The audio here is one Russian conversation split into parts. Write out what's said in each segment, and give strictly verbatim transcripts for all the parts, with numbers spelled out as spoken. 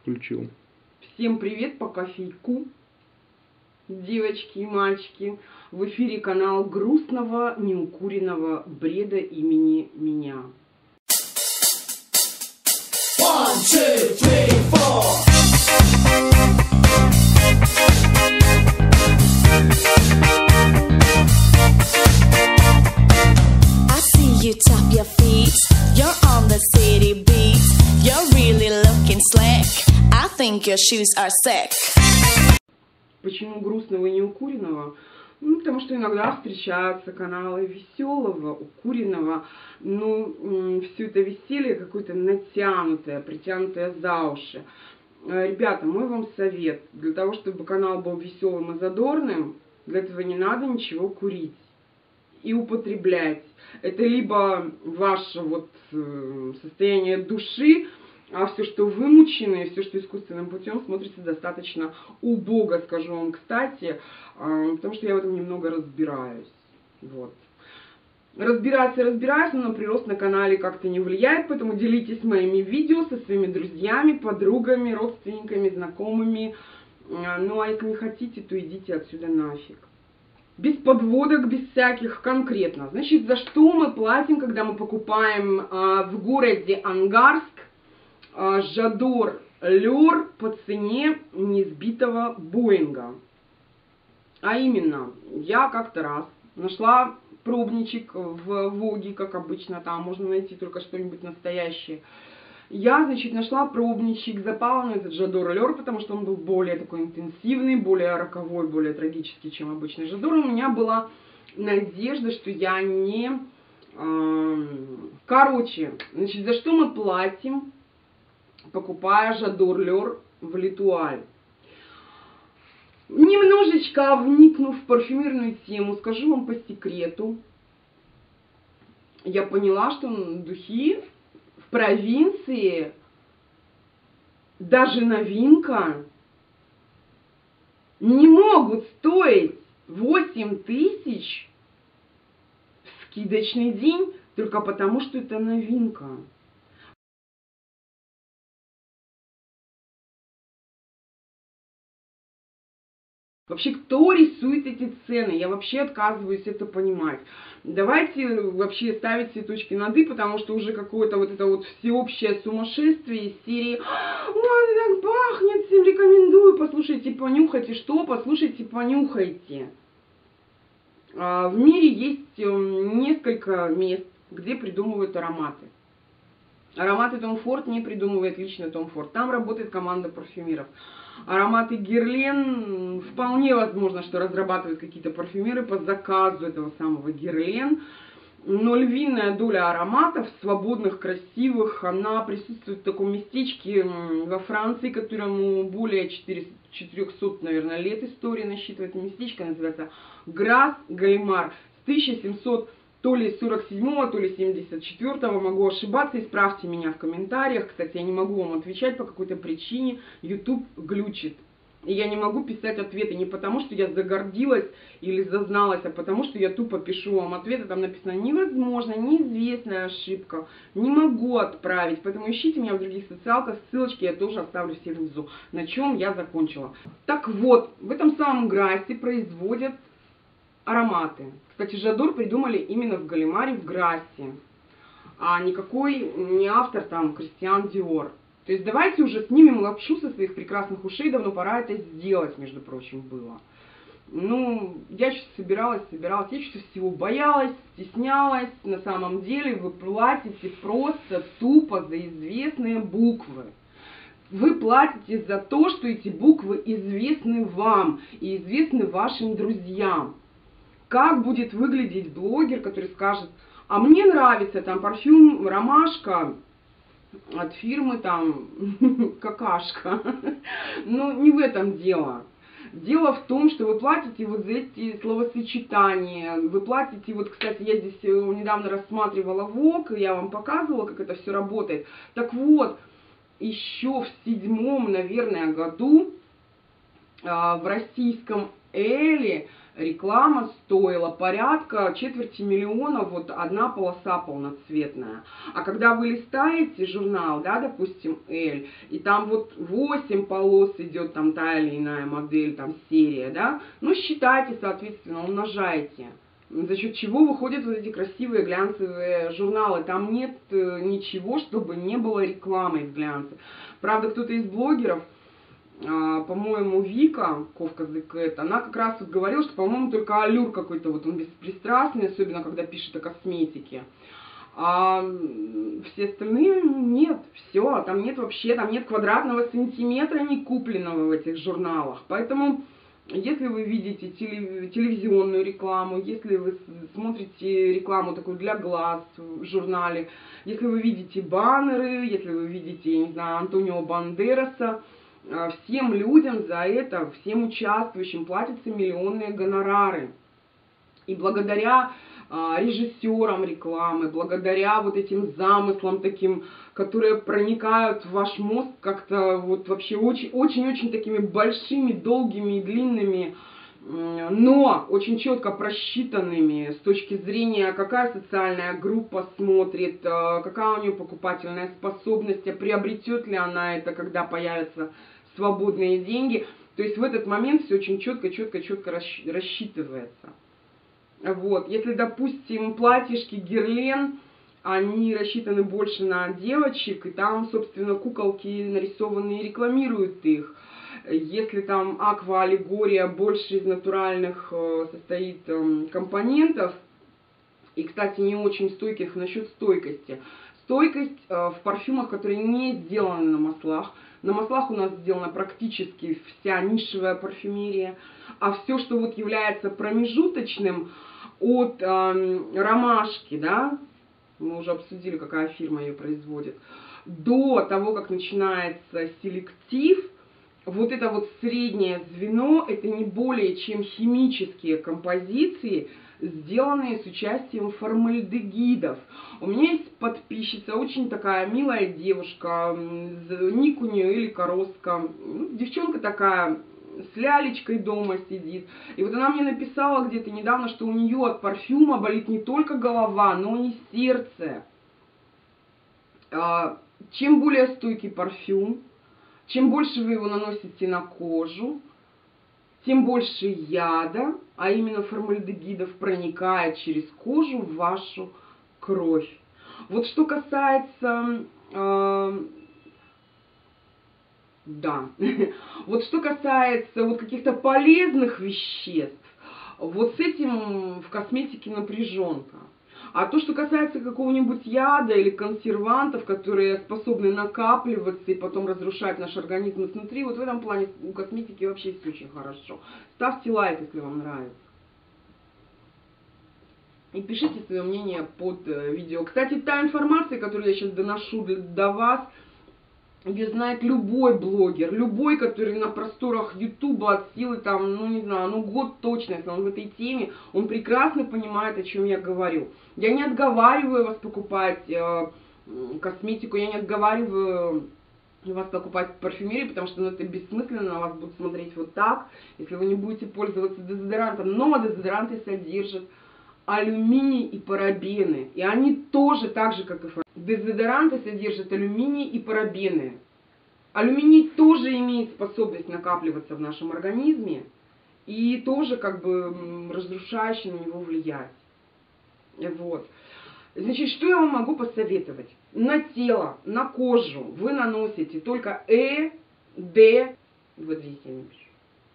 включил. Всем привет по кофейку, девочки и мальчики. В эфире канал грустного, неукуренного бреда имени меня. One, two, three, four. I see you tap your feet. You're on the city beat. You're really looking slick. I think your shoes are sick. Почему грустного и неукуренного? Ну, потому что иногда встречаются каналы веселого, укуренного, но все это веселье какое-то натянутое, притянутое за уши. Ребята, мой вам совет. Для того, чтобы канал был веселым и задорным, для этого не надо ничего курить и употреблять. Это либо ваше вот состояние души, а все, что вымучено, и все, что искусственным путем, смотрится достаточно убого, скажу вам, кстати, потому что я в этом немного разбираюсь. Вот. Разбираться, разбираюсь, но на прирост на канале как-то не влияет, поэтому делитесь моими видео со своими друзьями, подругами, родственниками, знакомыми. Ну, а если не хотите, то идите отсюда нафиг. Без подводок, без всяких, конкретно. Значит, за что мы платим, когда мы покупаем а, в городе Ангарск а, Жадор Лёр по цене несбитого Боинга? А именно, я как-то раз нашла пробничек в Воге, как обычно, там можно найти только что-нибудь настоящее. Я, значит, нашла пробничек, запала на этот Жадор Лёр, потому что он был более такой интенсивный, более роковой, более трагический, чем обычный Жадор. У меня была надежда, что я не... Э, короче, значит, за что мы платим, покупая Жадор Лёр в Летуаль? Немножечко вникнув в парфюмерную тему, скажу вам по секрету, я поняла, что духи в провинции, даже новинка, не могут стоить восемь тысяч в скидочный день, только потому, что это новинка. Вообще, кто рисует эти цены? Я вообще отказываюсь это понимать. Давайте вообще ставить все точки над «и», потому что уже какое-то вот это вот всеобщее сумасшествие из серии «Ой, так пахнет, всем рекомендую, послушайте, понюхайте». Что? Послушайте, понюхайте. В мире есть несколько мест, где придумывают ароматы. Ароматы Tom Ford не придумывает лично Tom Ford. Там работает команда парфюмеров. Ароматы Герлен вполне возможно, что разрабатывают какие-то парфюмеры по заказу этого самого Герлен. Но львиная доля ароматов, свободных, красивых, она присутствует в таком местечке во Франции, которому более четырёхсот, наверное, лет истории насчитывает. Местечко называется Грас-Галимар с тысяча семьсот то ли сорок седьмого, то ли семьдесят четвёртого, могу ошибаться, исправьте меня в комментариях. Кстати, я не могу вам отвечать по какой-то причине, YouTube глючит. И я не могу писать ответы не потому, что я загордилась или зазналась, а потому, что я тупо пишу вам ответы, там написано невозможно, неизвестная ошибка, не могу отправить. Поэтому ищите меня в других социалках, ссылочки я тоже оставлю все внизу. На чем я закончила. Так вот, в этом самом Грасе производят ароматы. Кстати, Жадор придумали именно в Галимаре, в Грасе, а никакой не автор там Кристиан Диор. То есть давайте уже снимем лапшу со своих прекрасных ушей, давно пора это сделать, между прочим, было. Ну, я что-то собиралась, собиралась, я что-то всего боялась, стеснялась. На самом деле вы платите просто тупо за известные буквы. Вы платите за то, что эти буквы известны вам и известны вашим друзьям. Как будет выглядеть блогер, который скажет: а мне нравится там парфюм ромашка от фирмы там какашка. Но не в этом дело. Дело в том, что вы платите вот за эти словосочетания. Вы платите, вот, кстати, я здесь недавно рассматривала Vogue, я вам показывала, как это все работает. Так вот, еще в седьмом, наверное, году в российском Эле реклама стоила порядка четверти миллиона, вот одна полоса полноцветная. А когда вы листаете журнал, да, допустим, Эль, и там вот восемь полос идет, там та или иная модель, там серия, да, ну считайте, соответственно, умножайте. За счет чего выходят вот эти красивые глянцевые журналы. Там нет ничего, чтобы не было рекламы в глянце. Правда, кто-то из блогеров, по-моему, Вика, Ковка The Cat, она как раз вот говорила, что, по-моему, только Аллюр какой-то вот он беспристрастный, особенно когда пишет о косметике. А все остальные нет, все, там нет вообще, там нет квадратного сантиметра не купленного в этих журналах. Поэтому, если вы видите телевизионную рекламу, если вы смотрите рекламу такую для глаз в журнале, если вы видите баннеры, если вы видите, я не знаю, Антонио Бандераса, всем людям за это, всем участвующим платятся миллионные гонорары. И благодаря а, режиссерам рекламы, благодаря вот этим замыслам таким, которые проникают в ваш мозг как-то вот вообще очень-очень такими большими, долгими и длинными, но очень четко просчитанными с точки зрения, какая социальная группа смотрит, какая у нее покупательная способность, а приобретет ли она это, когда появятся свободные деньги. То есть в этот момент все очень четко, четко, четко рассчитывается. Вот. Если, допустим, платьишки Герлен, они рассчитаны больше на девочек, и там, собственно, куколки нарисованные рекламируют их. Если там аква-аллегория больше из натуральных э, состоит э, компонентов, и, кстати, не очень стойких насчет стойкости. Стойкость э, в парфюмах, которые не сделаны на маслах. На маслах у нас сделана практически вся нишевая парфюмерия, а все, что вот является промежуточным от э, ромашки, да, мы уже обсудили, какая фирма ее производит, до того, как начинается селектив, вот это вот среднее звено, это не более чем химические композиции, сделанные с участием формальдегидов. У меня есть подписчица, очень такая милая девушка, ник у нее или Короска, девчонка такая, с лялечкой дома сидит. И вот она мне написала где-то недавно, что у нее от парфюма болит не только голова, но и сердце. Чем более стойкий парфюм, чем больше вы его наносите на кожу, тем больше яда, а именно формальдегидов, проникает через кожу в вашу кровь. Вот что касается... Э, да. Вот что касается вот каких-то полезных веществ, вот с этим в косметике напряженка. А то, что касается какого-нибудь яда или консервантов, которые способны накапливаться и потом разрушать наш организм изнутри, вот в этом плане у косметики вообще все очень хорошо. Ставьте лайк, если вам нравится. И пишите свое мнение под видео. Кстати, та информация, которую я сейчас доношу до вас, ее знает любой блогер, любой, который на просторах Ютуба от силы там, ну не знаю, ну год точно, если он в этой теме, он прекрасно понимает, о чем я говорю. Я не отговариваю вас покупать э, косметику, я не отговариваю вас покупать парфюмерию, потому что ну, это бессмысленно, на вас будут смотреть вот так, если вы не будете пользоваться дезодорантом. Но дезодоранты содержат алюминий и парабены, и они тоже так же, как и формальдегид. Дезодоранты содержат алюминий и парабены. Алюминий тоже имеет способность накапливаться в нашем организме и тоже как бы разрушающе на него влиять. Вот. Значит, что я вам могу посоветовать? На тело, на кожу вы наносите только Э, Д, вот здесь я не пишу.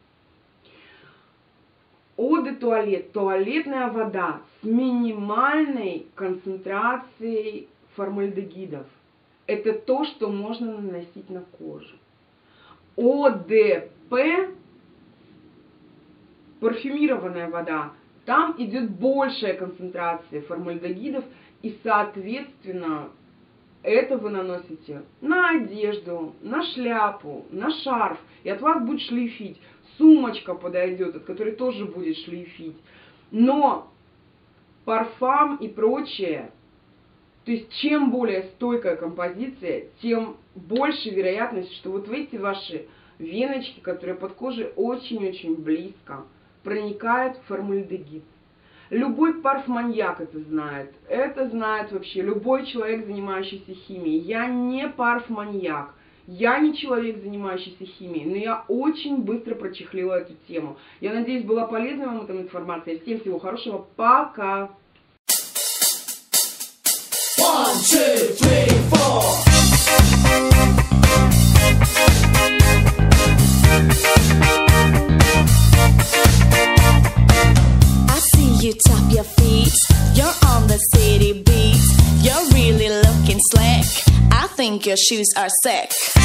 Eau de туалет, туалетная вода с минимальной концентрацией формальдегидов. Это то, что можно наносить на кожу. О Д П, парфюмированная вода, там идет большая концентрация формальдегидов, и, соответственно, это вы наносите на одежду, на шляпу, на шарф, и от вас будет шлейфить. Сумочка подойдет, от которой тоже будет шлейфить. Но парфам и прочее, то есть чем более стойкая композиция, тем больше вероятность, что вот в эти ваши веночки, которые под кожей очень-очень близко, проникает формальдегид. Любой парфманьяк это знает. Это знает вообще любой человек, занимающийся химией. Я не парфманьяк. Я не человек, занимающийся химией, но я очень быстро прочехлила эту тему. Я надеюсь, была полезна вам эта информация. Всем всего хорошего. Пока! One, two, three, four. I see you tap your feet. You're on the city beat. You're really looking slick. I think your shoes are sick.